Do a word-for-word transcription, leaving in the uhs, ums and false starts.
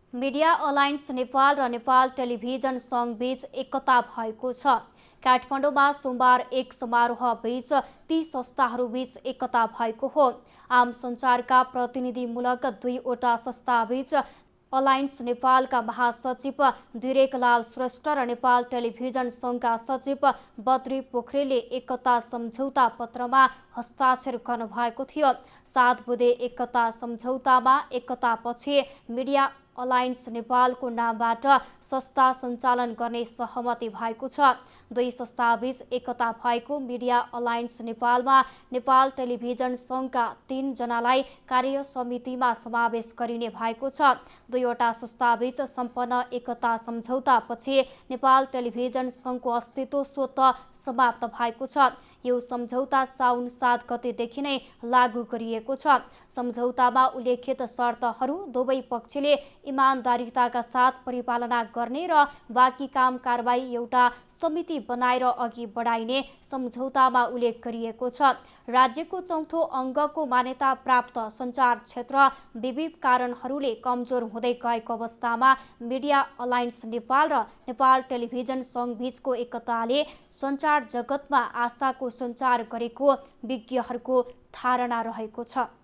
Media alliance Nepal र Nepal television सङ्घबीच एकता भएको छ। काठमाडौँमा सोमबार एक समारोह बीच ती संस्थाहरूबीच एकता भएको हो। आम सञ्चारका प्रतिनिधिमूलक दुईवटा संस्थाबीच अलायन्स नेपालका महासचिव धिरेकलाल श्रेष्ठ र नेपाल टेलिभिजन सङ्घका सचिव बद्री पोखरेलले एकता सम्झौता पत्रमा हस्ताक्षर गर्नुभएको थियो। सात बुँदे एकता सम्झौतामा एकतापछि मिडिया अलायन्स नेपालको नामबाट संस्था सञ्चालन गर्ने सहमति भएको छ। दुई संस्थाबीच एकता भएको मिडिया अलायन्स नेपालमा नेपाल टेलिभिजन सङ्घका तीन जनालाई कार्य समितिमा समावेश गरिने भएको छ। दुईवटा संस्थाबीच सम्पन्न एकता सम्झौतापछि नेपाल टेलिभिजन सङ्घको अस्तित्व स्वतः समाप्त भएको छ। यो सम्झौता साउन सात गतेदेखि नै लागू गरिएको छ। सम्झौतामा उल्लेखित शर्तहरू दुवै पक्षले इमानदारीताका साथ परिपालना गर्ने र बाँकी काम कारबाही एउटा समिति बनाएर अघि बढाइने सम्झौतामा उल्लेख गरिएको छ। राज्यको चौथो अङ्गको मान्यता प्राप्त सञ्चार क्षेत्र विविध कारणहरूले कमजोर हुँदै गएको अवस्थामा मिडिया अलायन्स नेपाल र नेपाल टेलिभिजन सङ्घबीचको एकताले सञ्चार जगतमा आशाको सञ्चार गरेको विज्ञहरूको धारणा रहेको छ।